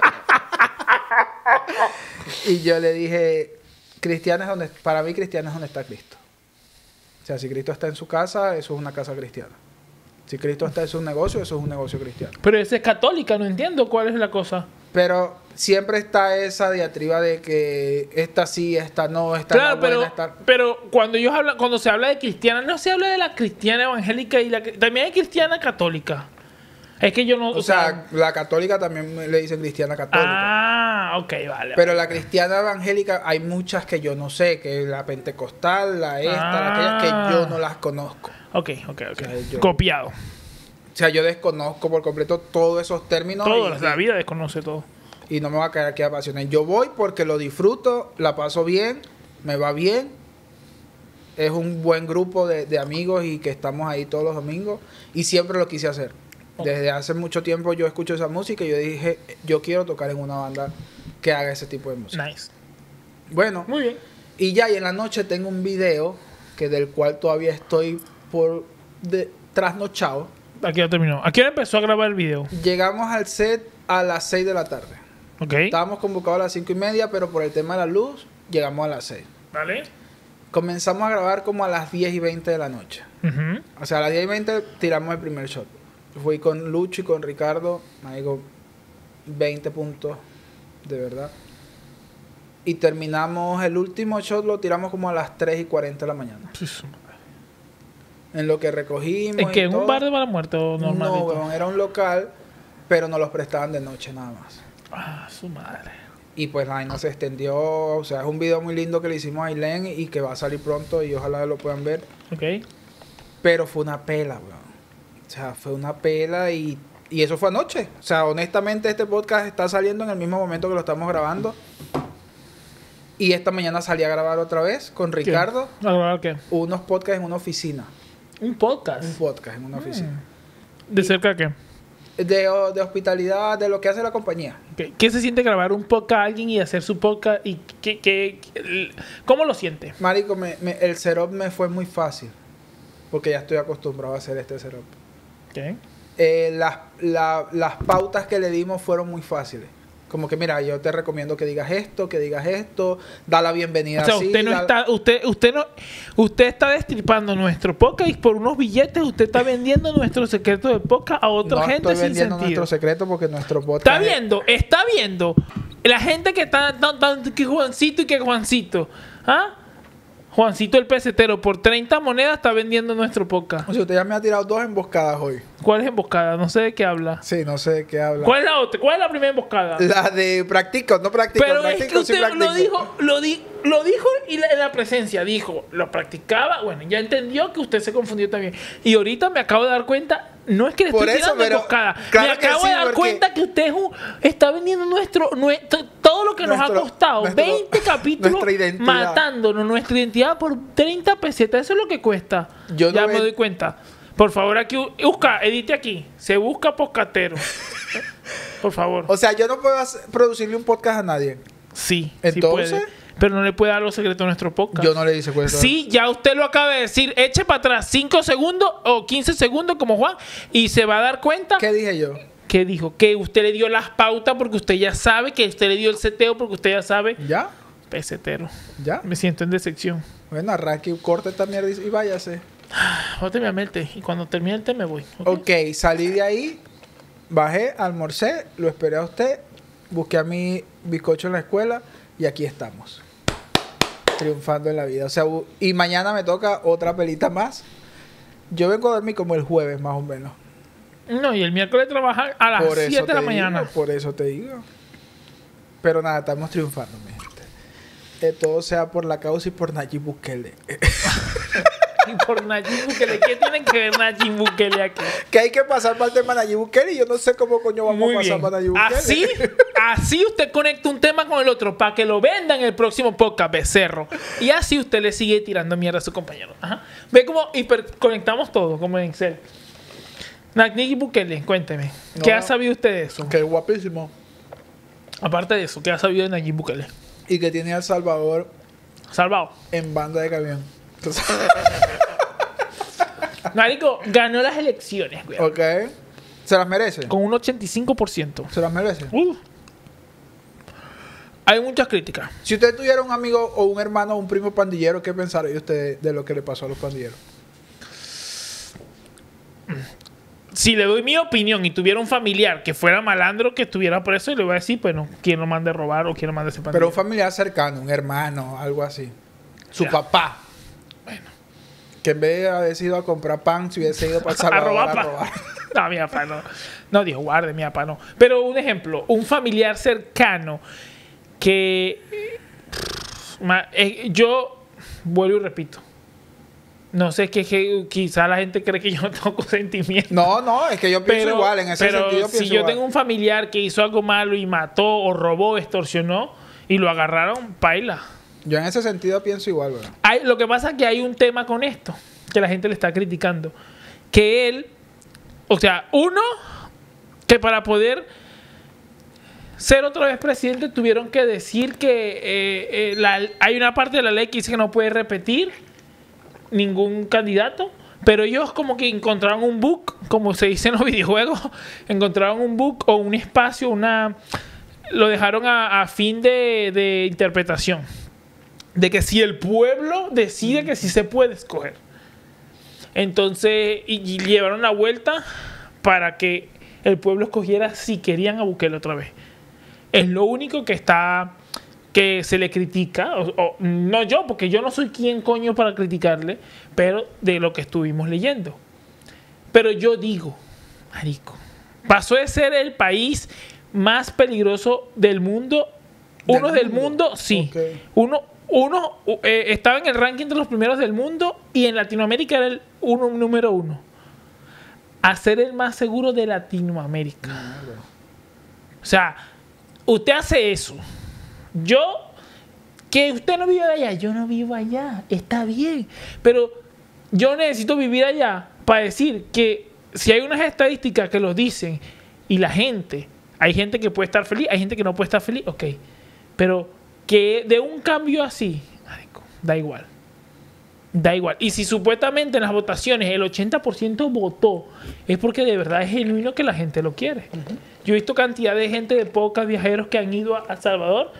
Y yo le dije, para mí cristiana es donde está Cristo. O sea, si Cristo está en su casa, eso es una casa cristiana. Si Cristo está en su negocio, eso es un negocio cristiano. Pero esa es católica, no entiendo cuál es la cosa. Pero siempre está esa diatriba de que esta sí, esta no, esta Claro, no pero, buena, esta... pero cuando se habla de cristiana, no se habla de la cristiana evangélica y también hay cristiana católica. Es que yo no... O sea, la católica también le dicen cristiana católica. Ah, ok, vale. Pero la cristiana evangélica hay muchas que yo no sé, que la pentecostal, la esta, la aquella, que yo no las conozco. Ok. sea, yo- Copiado. O sea, yo desconozco por completo todos esos términos. Todo, y, la vida desconoce todo. y no me va a quedar aquí apasionado. Yo voy porque lo disfruto, la paso bien, me va bien. Es un buen grupo de amigos y que estamos ahí todos los domingos. Y siempre lo quise hacer. Desde hace mucho tiempo yo escucho esa música y yo dije, yo quiero tocar en una banda que haga ese tipo de música. Nice. Bueno, Muy bien. y ya y en la noche tengo un video del cual todavía estoy trasnochado. Aquí ya terminó. ¿A qué hora empezó a grabar el video? Llegamos al set a las 6 de la tarde. Ok. Estábamos convocados a las 5:30, pero por el tema de la luz, llegamos a las 6. Vale. Comenzamos a grabar como a las 10:20 de la noche. Ujú. O sea, a las 10:20 tiramos el primer shot. Fui con Lucho y con Ricardo, me digo 20 puntos, de verdad. Y terminamos el último shot, lo tiramos como a las 3:40 de la mañana. Sí, su madre. En lo que recogimos. ¿Es que y en todo. un bar de mala muerte o normalito? No, weón, era un local, pero nos los prestaban de noche nada más. Ah, su madre. Y pues la vaina se extendió, o sea, es un video muy lindo que le hicimos a Ailén y que va a salir pronto y ojalá lo puedan ver. Ok. Pero fue una pela, weón. O sea, fue una pela y eso fue anoche. O sea, honestamente este podcast está saliendo en el mismo momento que lo estamos grabando. Y esta mañana salí a grabar otra vez con Ricardo ¿A grabar qué? unos podcasts en una oficina. Un podcast. Un podcast en una oficina. ¿De cerca qué? De hospitalidad, de lo que hace la compañía. Ok. ¿Qué se siente grabar un podcast a alguien y hacer su podcast? ¿Y cómo lo siente? Marico, el setup me fue muy fácil. Porque ya estoy acostumbrado a hacer este setup. ¿Qué? Las pautas que le dimos fueron muy fáciles. Como que, mira, yo te recomiendo que digas esto, da la bienvenida O sea, así. usted está destripando nuestro podcast y por unos billetes usted está vendiendo nuestro secreto de podcast a otra no gente estoy sin vendiendo sentido. nuestro secreto porque nuestro podcast... Está viendo. La gente que está que Juancito. ¿Ah? Juancito el pesetero por 30 monedas está vendiendo nuestro podcast. O sea, usted ya me ha tirado 2 emboscadas hoy. ¿Cuál es emboscada? No sé de qué habla. Sí, no sé de qué habla. ¿Cuál es la otra? ¿Cuál es la primera emboscada? La de practico, no practico. Pero practico, es que usted sí practico. lo dijo y en la presencia dijo, lo practicaba. Bueno, ya entendió que usted se confundió también. Y ahorita me acabo de dar cuenta, no es que le Por estoy eso, tirando pero emboscada. claro me que acabo sí, de dar porque- cuenta que usted está vendiendo todo lo que nos ha costado, nuestro- 20 capítulos nuestra identidad. matándonos nuestra identidad por 30 pesetas. Eso es lo que cuesta. Yo no ya ve- me doy cuenta. Por favor, aquí, busca, edite aquí. Se busca podcastero. Por favor. O sea, yo no puedo producirle un podcast a nadie. Sí, Entonces, sí puede. Pero no le puede dar los secretos a nuestro podcast. yo no le hice cuenta. Sí, ya usted lo acaba de decir. Eche para atrás 5 segundos o 15 segundos como Juan y se va a dar cuenta. ¿Qué dije yo? ¿Qué dijo? Que usted le dio las pautas porque usted ya sabe, que usted le dio el seteo porque usted ya sabe. ¿Ya? Pesetero. ¿Ya? Me siento en decepción. Bueno, arranque, corte esta mierda y váyase. Voy a terminar el té y cuando termine el té me voy. ¿Ok? Ok, salí de ahí, bajé, almorcé, lo esperé a usted, busqué a mi bizcocho en la escuela y aquí estamos. Triunfando en la vida. O sea, y mañana me toca otra pelita más. Yo vengo a dormir como el jueves, más o menos. No, y el miércoles trabajar a las Por eso 7 de la te mañana. digo, por eso te digo. Pero nada, estamos triunfando, mi gente. Que todo sea por la causa y por Nayib Bukele. Y por Nayib Bukele. ¿Qué tiene que ver Nayib Bukele aquí? Que hay que pasar para el tema Nayib Bukele y yo no sé cómo coño vamos Muy a pasar bien. para Nayib Bukele. Así usted conecta un tema con el otro para que lo venda en el próximo podcast, becerro. Y así usted le sigue tirando mierda a su compañero. Ajá. Ve cómo hiperconectamos todo, como en Excel. Nayib Bukele, cuénteme. No. ¿Qué ha sabido usted de eso? Que guapísimo. Aparte de eso, ¿qué ha sabido de Nayib Bukele? Y que tiene a El Salvador Salvado. en banda de camión. Entonces, Marico, ganó las elecciones, güey. ok. ¿Se las merece? Con un 85%. ¿Se las merece? Hay muchas críticas. Si usted tuviera un amigo o un hermano o un primo pandillero, ¿qué pensaría usted de lo que le pasó a los pandilleros? Si le doy mi opinión y tuviera un familiar que fuera malandro, que estuviera preso, y le voy a decir, pues no, quién lo mande a robar o quién lo mande a ese pandillero. Pero un familiar cercano, un hermano, algo así. Su Ya. papá. Bueno. Que en vez de haber ido a comprar pan, se hubiese ido para El A Salvador robar, a pa. robar. No, mi papá no. No, Dios guarde, mi papá no. Pero un ejemplo, un familiar cercano que... yo vuelvo y repito. No sé, que quizá la gente cree que yo no tengo sentimientos. No, es que yo pienso igual. En ese sentido pienso si yo igual. tengo un familiar que hizo algo malo y mató o robó, extorsionó y lo agarraron, paila. Yo en ese sentido pienso igual, ¿verdad? Lo que pasa es que hay un tema con esto que la gente le está criticando. Que él, o sea, uno, que para poder ser otra vez presidente tuvieron que decir que hay una parte de la ley que dice que no puede repetir ningún candidato, pero ellos como que encontraron un bug, como se dice en los videojuegos, encontraron un bug o un espacio, lo dejaron a fin de interpretación. De que si el pueblo decide que sí se puede escoger. Entonces, y llevaron la vuelta para que el pueblo escogiera si querían a Bukele otra vez. Es lo único que se le critica, no yo, porque yo no soy quien coño para criticarle, pero de lo que estuvimos leyendo. Pero yo digo, marico, pasó de ser el país más peligroso del mundo, sí, Okay. Uno estaba en el ranking de los primeros del mundo y en Latinoamérica era el número 1. A ser el más seguro de Latinoamérica. O sea, usted hace eso. Que usted no vive allá, yo no vivo allá. Está bien. Pero yo necesito vivir allá para decir que si hay unas estadísticas que lo dicen y hay gente que puede estar feliz, hay gente que no puede estar feliz, ok. Pero que de un cambio así, marico, da igual. Da igual. Y si supuestamente en las votaciones el 80% votó, es porque de verdad es genuino que la gente lo quiere. Yo he visto cantidad de gente, de pocos viajeros que han ido a El Salvador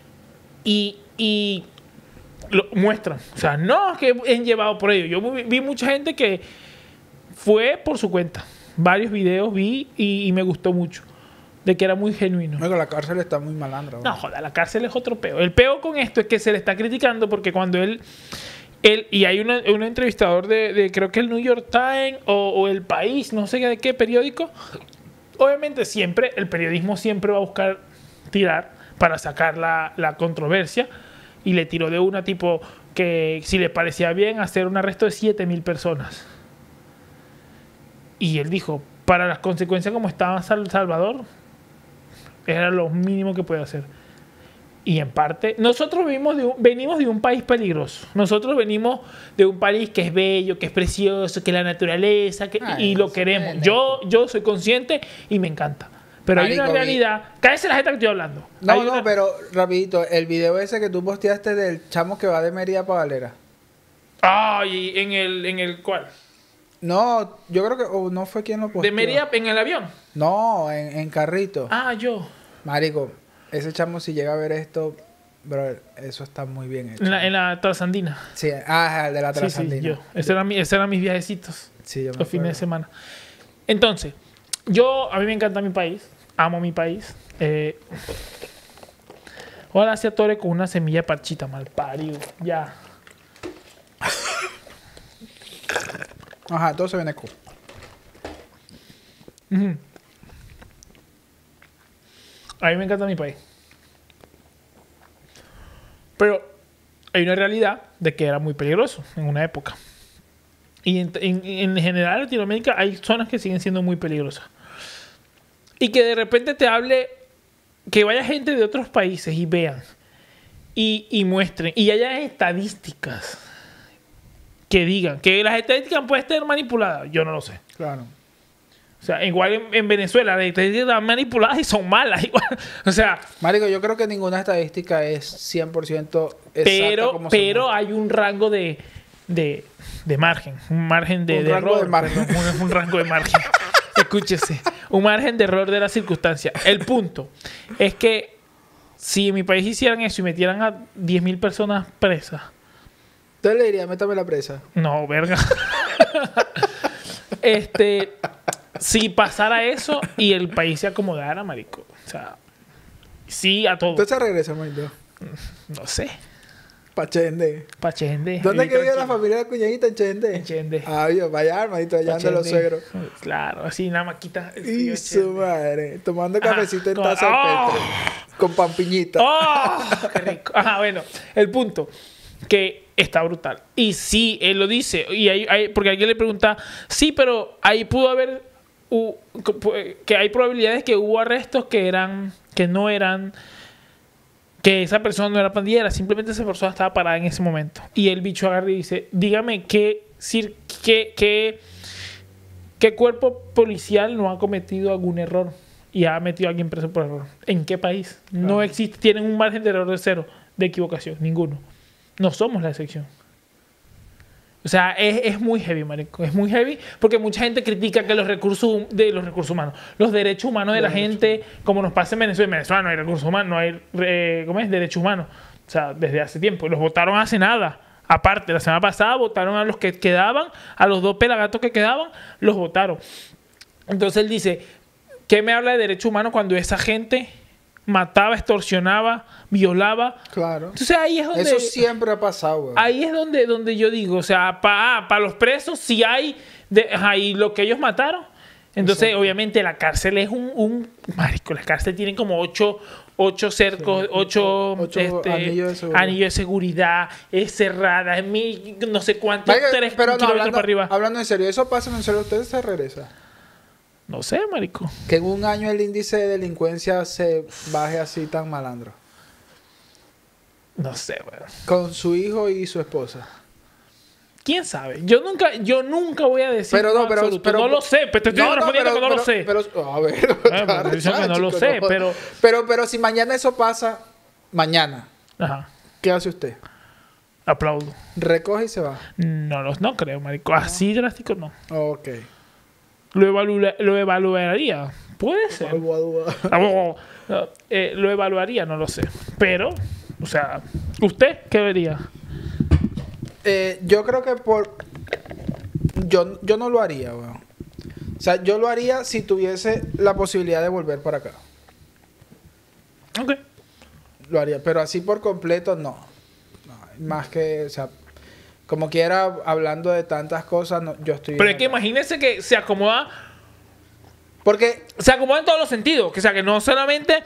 y lo muestran. O sea, no es que han llevado por ello. Yo vi mucha gente que fue por su cuenta. Varios videos vi y me gustó mucho. De que era muy genuino. Luego la cárcel está muy malandra. No, joda, la cárcel es otro peo. El peo con esto es que se le está criticando porque cuando él y hay un entrevistador de creo que el New York Times o El País, no sé de qué periódico. Obviamente siempre, el periodismo siempre va a buscar tirar para sacar la controversia. Y le tiró de una tipo que si le parecía bien hacer un arresto de 7,000 personas. Y él dijo, para las consecuencias como estaba en El Salvador, era lo mínimo que puede hacer. Y en parte, nosotros venimos de un país peligroso. Nosotros venimos de un país que es bello, que es precioso, que es la naturaleza, y lo queremos. Yo soy consciente y me encanta. Pero marico, hay una realidad. Cállese la gente que estoy hablando. Pero rapidito, el video ese que tú posteaste del chamo que va de Mérida para Valera. Ay, ¿en el cuál? No, yo creo que no fue quien lo posteó. ¿De Mérida en el avión? No, en carrito. Yo. Marico, ese chamo si llega a ver esto, bro, eso está muy bien hecho. En la Trasandina. Sí, el de la Trasandina. Sí, yo. Esos eran mis viajecitos. Sí, yo me los fines de semana. Entonces, a mí me encanta mi país. Amo mi país. Ojalá se atore con una semilla de parchita, mal parido. Ya. Ajá, todo se viene cool. A mí me encanta mi país. Pero hay una realidad de que era muy peligroso en una época. Y en general en Latinoamérica hay zonas que siguen siendo muy peligrosas. Y que de repente te hable, que vaya gente de otros países y vean y muestren. Y haya estadísticas que digan que las estadísticas pueden estar manipuladas. Yo no lo sé. Claro. O sea, igual en Venezuela las estadísticas están manipuladas y son malas. Igual. O sea... Marico, yo creo que ninguna estadística es 100% exacta. Pero hay un rango de margen. Un margen de error. Un rango de margen. Escúchese. Un margen de error de la circunstancia. El punto es que si en mi país hicieran eso y metieran a 10.000 personas presas... Entonces le diría, métame la presa. No, verga. Si pasara eso y el país se acomodara, marico. O sea, sí a todo. Entonces regresa, marico. No sé. Pa' Chende. ¿Dónde es que vive la familia de la cuñadita? En Chende. En Chende. Dios, vaya, hermanito, allá de los suegros. Claro, así nada más quita. Y su madre. Tomando cafecito en taza de Petre. Con pampiñita. ¡Qué rico! Ajá, bueno. El punto. Que está brutal. Y sí, él lo dice. Y porque alguien le pregunta, sí, pero ahí pudo haber... que hay probabilidades que hubo arrestos que no eran... Que esa persona no era pandillera. Simplemente esa persona estaba parada en ese momento. Y el bicho agarra y dice, dígame qué cuerpo policial no ha cometido algún error y ha metido a alguien preso por error. ¿En qué país? Claro. No existe. Tienen un margen de error de 0 de equivocación. Ninguno. No somos la excepción. O sea, es muy heavy, marico. Es muy heavy porque mucha gente critica que los recursos humanos, los derechos humanos de la gente, como nos pasa en Venezuela. En Venezuela no hay recursos humanos, no hay derechos humanos. O sea, desde hace tiempo. Los votaron hace nada. Aparte, la semana pasada votaron a los que quedaban, a los 2 pelagatos que quedaban, los votaron. Entonces él dice, ¿qué me habla de derechos humanos cuando esa gente mataba, extorsionaba, violaba? Claro. Entonces ahí es donde... Eso siempre ha pasado, güey. Ahí es donde yo digo, o sea, para los presos, si hay... y lo que ellos mataron. Entonces, exacto, obviamente, la cárcel es marico, la cárcel tiene como 8 cercos, sí, 8 anillos de seguridad, es cerrada, es no sé cuántos, 3 kilómetros para arriba. Hablando en serio, ¿eso pasa en serio? ¿Ustedes se regresan? No sé, marico. Que en un año el índice de delincuencia se baje así tan malandro. No sé, güey. Con su hijo y su esposa. ¿Quién sabe? Yo nunca voy a decir pero no lo sé, pero te estoy respondiendo que no lo sé. A ver, no lo sé, pero si mañana eso pasa, mañana, ajá, ¿qué hace usted? Aplaudo. ¿Recoge y se va? No creo, marico. Así drástico no. Ok. Lo evaluaría. Puede ser. Lo evaluaría, no lo sé. Pero, o sea, ¿usted qué vería? Yo creo que yo no lo haría, weón. O sea, yo lo haría si tuviese la posibilidad de volver para acá. Ok. Lo haría, pero así por completo, no. Más que, o sea, como quiera, hablando de tantas cosas, no, yo estoy... Pero es que imagínense que se acomoda... Porque... Se acomoda en todos los sentidos. O sea, que no solamente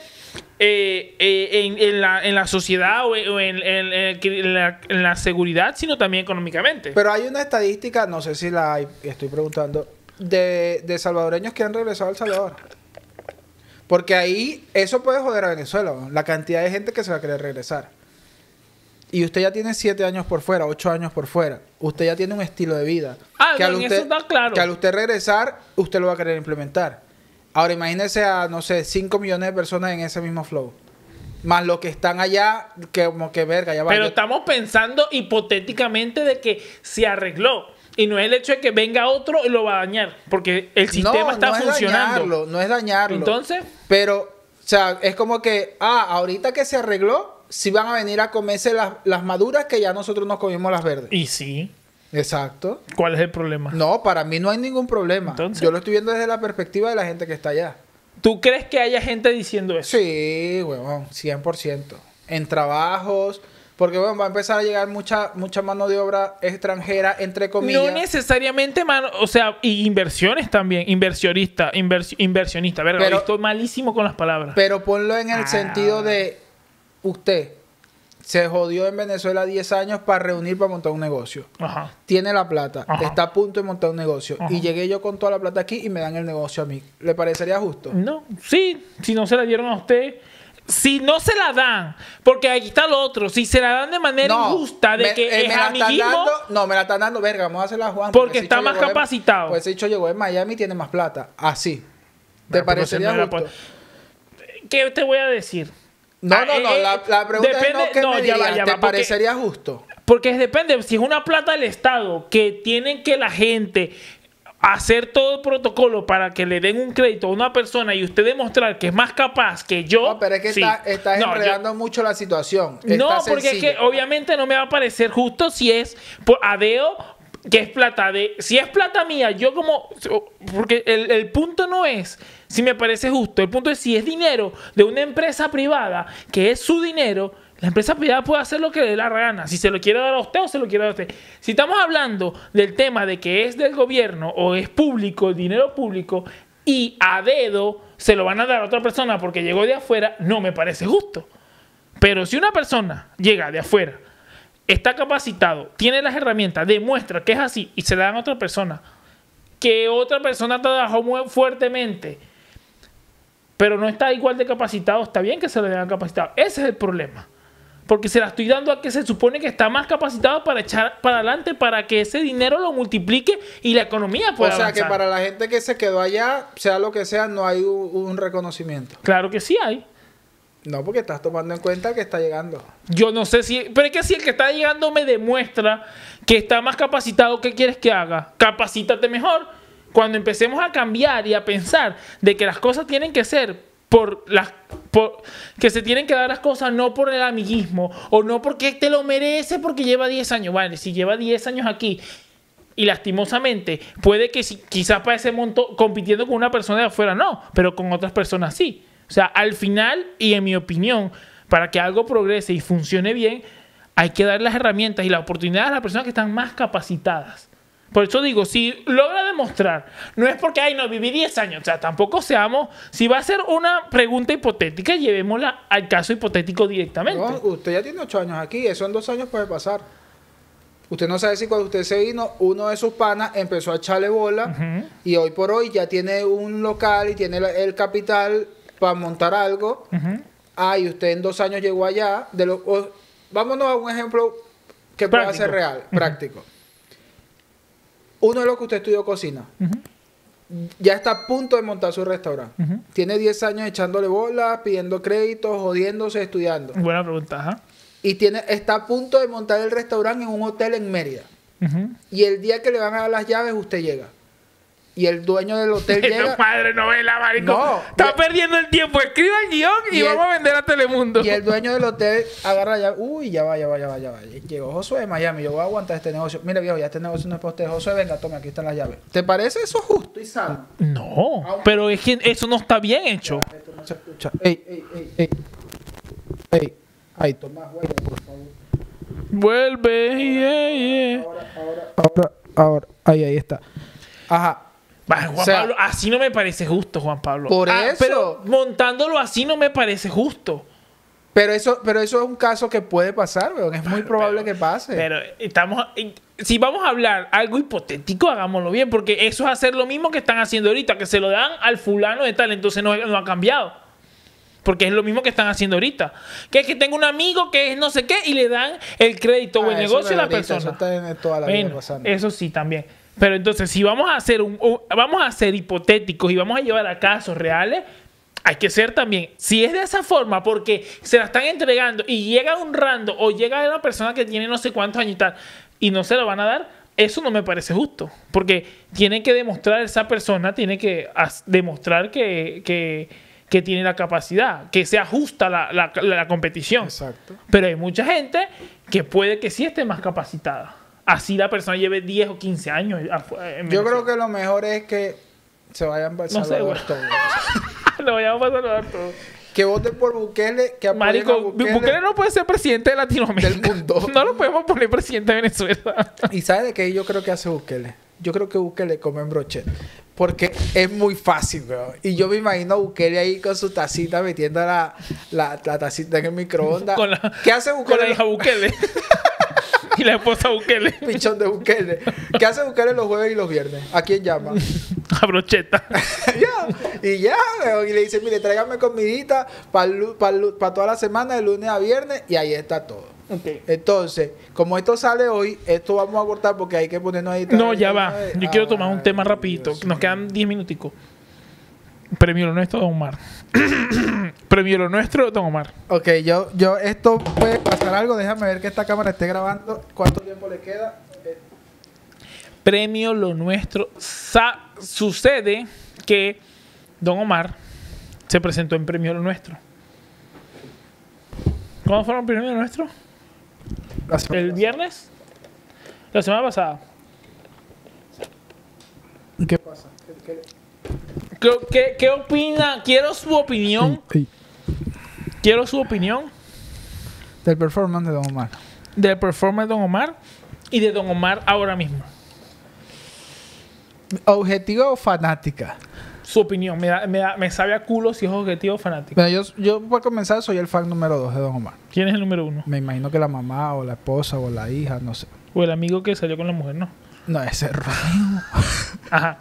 en la sociedad o en la seguridad, sino también económicamente. Pero hay una estadística, no sé si la hay, estoy preguntando, de salvadoreños que han regresado a El Salvador. Porque ahí eso puede joder a Venezuela, ¿no? La cantidad de gente que se va a querer regresar. Y usted ya tiene 7 años por fuera, 8 años por fuera. Usted ya tiene un estilo de vida. Que no, eso está claro. Que al usted regresar, usted lo va a querer implementar. Ahora imagínese a, no sé, 5 millones de personas en ese mismo flow. Más los que están allá, que como que verga, ya va. Pero estamos pensando hipotéticamente de que se arregló. Y no es el hecho de que venga otro y lo va a dañar. Porque el sistema está funcionando. No es dañarlo. Entonces. Pero, o sea, es como que, ahorita que se arregló, sí van a venir a comerse las maduras que ya nosotros nos comimos las verdes. Y sí. Exacto. ¿Cuál es el problema? No, para mí no hay ningún problema. Entonces, yo lo estoy viendo desde la perspectiva de la gente que está allá. ¿Tú crees que haya gente diciendo eso? Sí, huevón, 100%. En trabajos, porque bueno, va a empezar a llegar mucha mano de obra extranjera, entre comillas. No necesariamente mano, o sea, y inversiones también, inversionista, verga, Pero, estoy malísimo con las palabras. Pero ponlo en el sentido de usted se jodió en Venezuela 10 años para reunir para montar un negocio. Ajá. Tiene la plata, Ajá. está a punto de montar un negocio. Ajá. Y llegué yo con toda la plata aquí y me dan el negocio a mí. ¿Le parecería justo? No, sí, si no se la dieron a usted. Si no se la dan, porque aquí está lo otro, si se la dan de manera injusta, de que es amiguismo... me la están dando, verga, vamos a hacerla a Juan. Porque está más capacitado. Pues ese dicho llegó en Miami y tiene más plata. Así. ¿Te parecería justo? ¿Qué te voy a decir? No, la pregunta depende, es no, ¿qué me dirías? ¿Te parecería justo? Porque depende, si es una plata del Estado que tienen que la gente hacer todo el protocolo para que le den un crédito a una persona y usted demostrar que es más capaz que yo... No, pero es que sí. estás enredando mucho la situación. No, porque es que obviamente no me va a parecer justo si es por adeo, que es plata de... Si es plata mía, yo como... Porque el punto no es si me parece justo. El punto es si es dinero de una empresa privada, que es su dinero... La empresa privada puede hacer lo que le dé la gana. Si se lo quiere dar a usted o se lo quiere dar a usted. Si estamos hablando del tema de que es del gobierno o es público, el dinero público, y a dedo se lo van a dar a otra persona porque llegó de afuera, no me parece justo. Pero si una persona llega de afuera, está capacitado, tiene las herramientas, demuestra que es así y se la dan a otra persona, que otra persona trabajó muy fuertemente, pero no está igual de capacitado, está bien que se le den capacitado. Ese es el problema. Porque se la estoy dando a que se supone que está más capacitado para echar para adelante, para que ese dinero lo multiplique y la economía pueda avanzar. O sea, que para la gente que se quedó allá, sea lo que sea, no hay un reconocimiento. Claro que sí hay. No, porque estás tomando en cuenta que está llegando. Yo no sé si... Pero es que si el que está llegando me demuestra que está más capacitado, ¿qué quieres que haga? Capacítate mejor. Cuando empecemos a cambiar y a pensar de que las cosas tienen que ser que se tienen que dar las cosas no por el amiguismo o no porque te lo merece porque lleva 10 años. Vale, si lleva 10 años aquí y lastimosamente puede que quizás para ese monto compitiendo con una persona de afuera no, pero con otras personas sí. O sea, al final y en mi opinión, para que algo progrese y funcione bien, hay que dar las herramientas y las oportunidades a las personas que están más capacitadas. Por eso digo, si logra demostrar, no es porque, ay, no, viví 10 años. O sea, tampoco seamos... Si va a ser una pregunta hipotética, llevémosla al caso hipotético directamente. No, usted ya tiene 8 años aquí. Eso en 2 años puede pasar. Usted no sabe si cuando usted se vino, uno de sus panas empezó a echarle bola y hoy por hoy ya tiene un local y tiene el capital para montar algo. Y usted en 2 años llegó allá. Vámonos a un ejemplo que pueda ser real, práctico. Uno de los que usted estudió cocina. Ya está a punto de montar su restaurante. Tiene 10 años echándole bola, pidiendo créditos, jodiéndose, estudiando. Buena pregunta, ajá. Y está a punto de montar el restaurante en un hotel en Mérida. Y el día que le van a dar las llaves, usted llega. Y el dueño del hotel llega... Madre novela, marico. No. Está perdiendo el tiempo. Escriba el guión y vamos a vender a Telemundo. Y el dueño del hotel agarra ya... Uy, ya va. Llegó Josué de Miami. Yo voy a aguantar este negocio. Mira, viejo, ya este negocio no es para usted. Josué, venga, tome, aquí están las llaves. ¿Te parece eso justo y sano? No, pero es que eso no está bien hecho. Ya, esto no se escucha. Ey. Ay, toma, güey, por favor. Vuelve. Ahora. Ahí está. Ajá. Juan Pablo, así no me parece justo, Juan Pablo. Por eso. Pero montándolo así no me parece justo. Pero eso es un caso que puede pasar, weón. Es muy probable que pase. Pero si vamos a hablar algo hipotético, hagámoslo bien. Porque eso es hacer lo mismo que están haciendo ahorita. Que se lo dan al fulano de tal. Entonces no ha cambiado. Porque es lo mismo que están haciendo ahorita. Que es que tengo un amigo que es no sé qué y le dan el crédito o el negocio a la persona. Eso está en toda la vida pasando. Eso sí también. Pero entonces, si vamos a hacer vamos a ser hipotéticos y vamos a llevar a casos reales, hay que ser también, si es de esa forma, porque se la están entregando y llega un random o llega una persona que tiene no sé cuántos años y no se lo van a dar, eso no me parece justo. Porque tiene que demostrar esa persona, tiene que demostrar que tiene la capacidad, que sea justa la competición. Exacto. Pero hay mucha gente que puede que sí esté más capacitada. Así la persona lleve 10 o 15 años. Yo creo que lo mejor es que se vayan para El Salvador todos. Lo vayamos a saludar todos. Que voten por Bukele, que apoyen Marico, a Bukele no puede ser presidente de Latinoamérica. Del mundo. No lo podemos poner presidente de Venezuela. ¿Y sabes de qué yo creo que hace Bukele? Yo creo que Bukele come en brochet. Porque es muy fácil, weón. Y yo me imagino a Bukele ahí con su tacita metiendo la tacita en el microondas. ¿Qué hace Bukele? Con la hija Bukele. Y la esposa Bukele. Pichón de Bukele. ¿Qué hace Bukele los jueves y los viernes? ¿A quién llama? A brocheta. Y ya, weón. Y le dice, mire, tráigame comidita para toda la semana, de lunes a viernes. Y ahí está todo. Okay. Entonces, como esto sale hoy, esto vamos a cortar porque hay que ponernos ahí. No, ya va. Yo quiero tomar un tema rapidito. Nos quedan 10 minuticos. Premio lo nuestro, Don Omar. Premio lo nuestro, Don Omar. Ok, yo esto puede pasar algo. Déjame ver que esta cámara esté grabando. ¿Cuánto tiempo le queda? Premio lo nuestro. Sucede que Don Omar se presentó en Premio lo nuestro. ¿Cuándo fueron Premio lo nuestro? ¿El viernes? La semana pasada. ¿Qué pasa? ¿Qué opina? Quiero su opinión. Quiero su opinión del performance de Don Omar. Del performance de Don Omar y de Don Omar ahora mismo. ¿Objetivo o fanática? Su opinión. Me sabe a culo si es objetivo o fanático. Bueno, yo por comenzar soy el fan número 2 de Don Omar. ¿Quién es el número 1? Me imagino que la mamá o la esposa o la hija, no sé. O el amigo que salió con la mujer, ¿no? No, ese es Rodrigo. Ajá.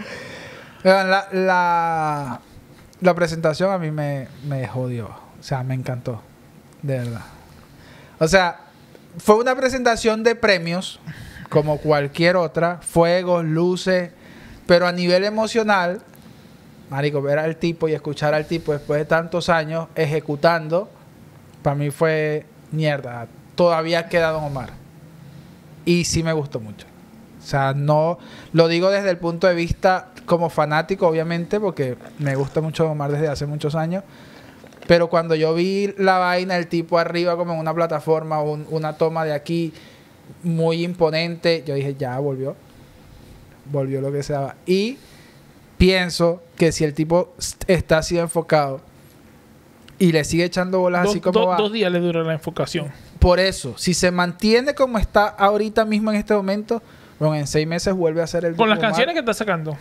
La presentación a mí me jodió. O sea, me encantó. De verdad. O sea, fue una presentación de premios, como cualquier otra. Fuegos, luces. Pero a nivel emocional, marico, ver al tipo y escuchar al tipo después de tantos años ejecutando, para mí fue mierda. Todavía queda Don Omar. Y sí me gustó mucho. O sea, no lo digo desde el punto de vista como fanático, obviamente, porque me gusta mucho Don Omar desde hace muchos años. Pero cuando yo vi la vaina, el tipo arriba como en una plataforma, una toma de aquí muy imponente, yo dije, ya volvió. Volvió lo que se daba. Y pienso que si el tipo está así enfocado y le sigue echando bolas así como va. 2 días le dura la enfocación. Por eso, si se mantiene como está ahorita mismo en este momento, bueno, en 6 meses vuelve a ser el... Con las canciones que está sacando.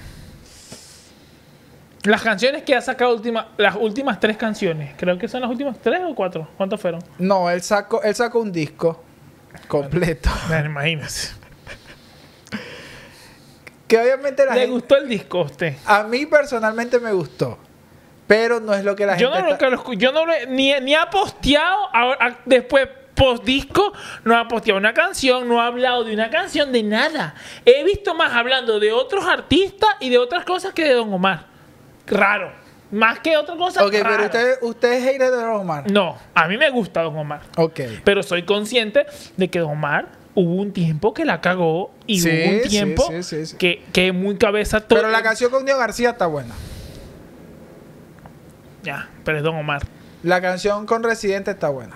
Las canciones que ha sacado las últimas 3 canciones. Creo que son las últimas 3 o 4. ¿Cuántas fueron? No, él sacó un disco completo. Bueno, imagínese. Que obviamente ¿Le gustó el disco a usted? A mí personalmente me gustó. Pero no es lo que la gente... Yo no lo ni ha posteado después post disco, no ha posteado una canción, no ha hablado de una canción, de nada. He visto más hablando de otros artistas y de otras cosas que de Don Omar. Raro. Más que otra cosa. Ok, raro. Pero usted es hater de Don Omar. No, a mí me gusta Don Omar. Ok. Pero soy consciente de que Don Omar hubo un tiempo que la cagó y hubo un tiempo que muy cabeza todo. Pero la canción con Nio García está buena. Ya, pero es Don Omar. La canción con Residente está buena.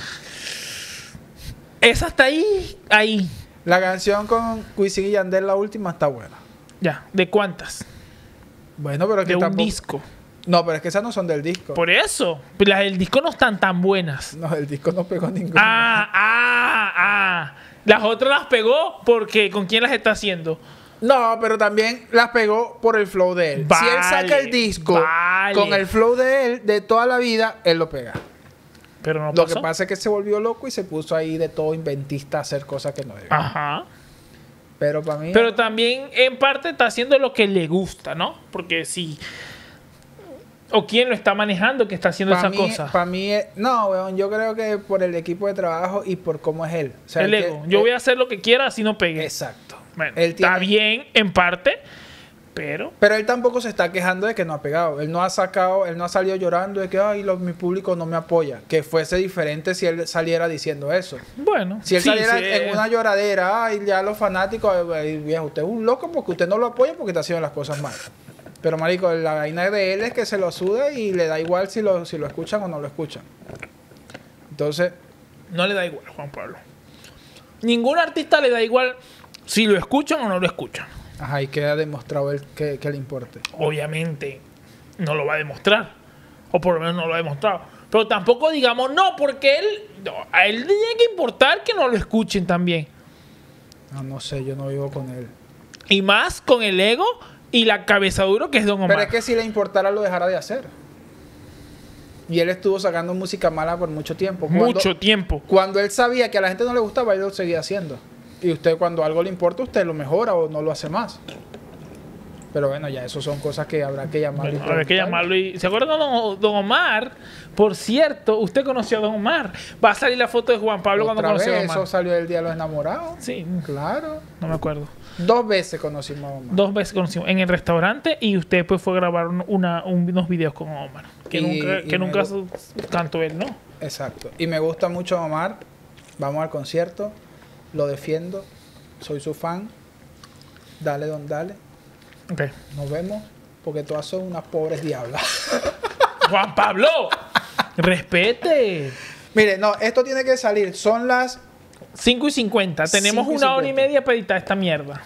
Esa está ahí. La canción con Wisin y Yandel, la última, está buena. Ya, ¿de cuántas? Bueno, pero es que de tampoco... un disco. No, pero es que esas no son del disco. Por eso. Las del disco no están tan buenas. No, el disco no pegó ninguna. Las otras las pegó porque ¿con quién las está haciendo? No, pero también las pegó por el flow de él. Vale, si él saca el disco con el flow de él, de toda la vida, él lo pega. Pero no Lo pasó. que pasa es que se volvió loco y se puso ahí de todo inventista a hacer cosas que no debe. Ajá. Pero para mí... Pero también en parte está haciendo lo que le gusta, ¿no? Porque si ¿O quién lo está manejando que está haciendo esas mí, cosas? Para mí, no, weón, yo creo que por el equipo de trabajo y por cómo es él. O sea, El ego. Yo voy a hacer lo que quiera, así no pegue. Exacto. Bueno, Él está tiene- bien en parte, pero... Pero él tampoco se está quejando de que no ha pegado. Él no ha salido llorando de que ay, mi público no me apoya. Que fuese diferente si él saliera diciendo eso. Bueno, Si él sí, saliera sí, en una lloradera, ay, ya los fanáticos, ay, viejo, usted es un loco porque usted no lo apoya porque está haciendo las cosas mal. Pero marico, la vaina de él es que se lo suda y le da igual si lo escuchan o no lo escuchan. Entonces, no le da igual, Juan Pablo. Ningún artista le da igual si lo escuchan o no lo escuchan. ajá, y queda demostrado él que le importe. Obviamente no lo va a demostrar. O por lo menos no lo ha demostrado. Pero tampoco digamos, no, porque a él le tiene que importar que no lo escuchen también. No sé, yo no vivo con él. Y más con el ego y la cabeza duro que es Don Omar. Pero es que si le importara lo dejara de hacer. Y él estuvo sacando música mala por mucho tiempo. Mucho tiempo. Cuando él sabía que a la gente no le gustaba, él lo seguía haciendo. Y usted cuando algo le importa, usted lo mejora o no lo hace más. Pero bueno, ya eso son cosas que habrá que llamarlo. Bueno, habrá que llamarlo. ¿Se acuerdan de Don Omar? Por cierto, usted conoció a Don Omar. Va a salir la foto de Juan Pablo cuando Otra conoció a vez, Don Omar. eso salió el Día de los Enamorados. Sí, Claro. no me acuerdo. 2 veces conocimos a Omar. 2 veces conocimos en el restaurante y usted pues fue a grabar unos videos con Omar. Que nunca cantó él, ¿no? Exacto. Y me gusta mucho Omar. Vamos al concierto. Lo defiendo. Soy su fan. Dale, don, dale. Ok. Nos vemos. Porque todas son unas pobres diablas. Juan Pablo, respete. Mire, no, esto tiene que salir. Son las 5:50. Tenemos 5:50. 1 hora y media para editar esta mierda.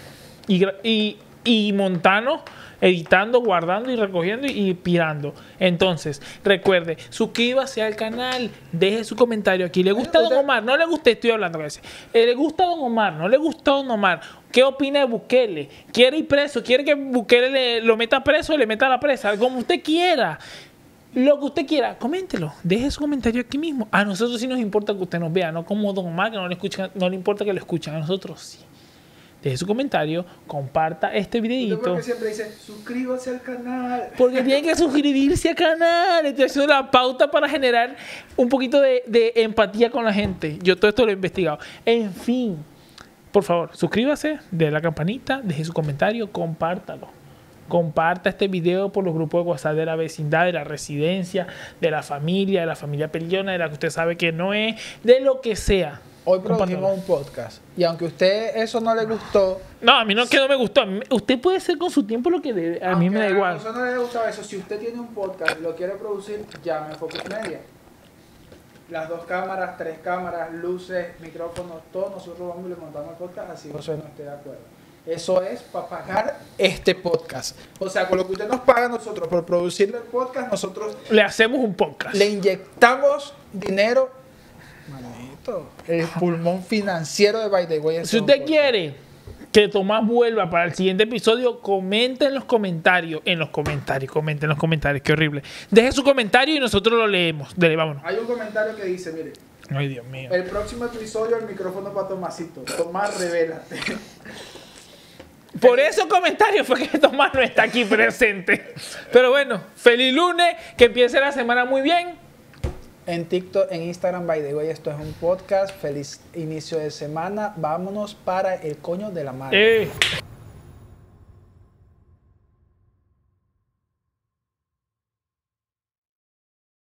Y Montano editando, guardando y recogiendo y pirando. Entonces, recuerde, suscríbase al canal, deje su comentario aquí. ¿Le gusta Don Omar? ¿No le gusta? Estoy hablando con ese. ¿Le gusta Don Omar? ¿No le gusta Don Omar? ¿Qué opina de Bukele? ¿Quiere ir preso? ¿Quiere que Bukele lo meta preso o le meta a la presa? Como usted quiera. Lo que usted quiera, coméntelo. Deje su comentario aquí mismo. A nosotros sí nos importa que usted nos vea, no como Don Omar, que no le importa que lo escuchen. A nosotros sí. Deje su comentario, comparta este videito. Porque siempre dice, suscríbase al canal. Porque tiene que suscribirse al canal. Estoy haciendo la pauta para generar un poquito de empatía con la gente. Yo todo esto lo he investigado. En fin, por favor, suscríbase, dé la campanita, deje su comentario, compártalo. Comparta este video por los grupos de WhatsApp de la vecindad, de la residencia, de la familia pelillona, de la que usted sabe que no es, de lo que sea. Hoy produjimos un podcast. Y aunque a usted eso no le gustó... No, a mí no, que no me gustó. Usted puede hacer con su tiempo lo que a mí me da igual. A nosotros no le gustaba eso. Si usted tiene un podcast y lo quiere producir, llame a Focus Media. Las 2 cámaras, 3 cámaras, luces, micrófonos, todo. Nosotros vamos y le montamos el podcast así José no esté de acuerdo. Eso es para pagar este podcast. O sea, con lo que usted nos paga a nosotros por producirle el podcast, nosotros Le hacemos un podcast. le inyectamos dinero. Manito, el pulmón financiero de By the Way. Si usted quiere que Tomás vuelva para el siguiente episodio, comente en los comentarios. Comente en los comentarios. Qué horrible. Deje su comentario y nosotros lo leemos. Dele, vámonos. Hay un comentario que dice, mire, Ay, Dios mío. el próximo episodio el micrófono para Tomasito. Tomás, revélate. Por esos comentarios fue que Tomás no está aquí presente. Pero bueno, feliz lunes. Que empiece la semana muy bien. En TikTok, en Instagram, By the Way, esto es un podcast. Feliz inicio de semana. Vámonos para el coño de la madre.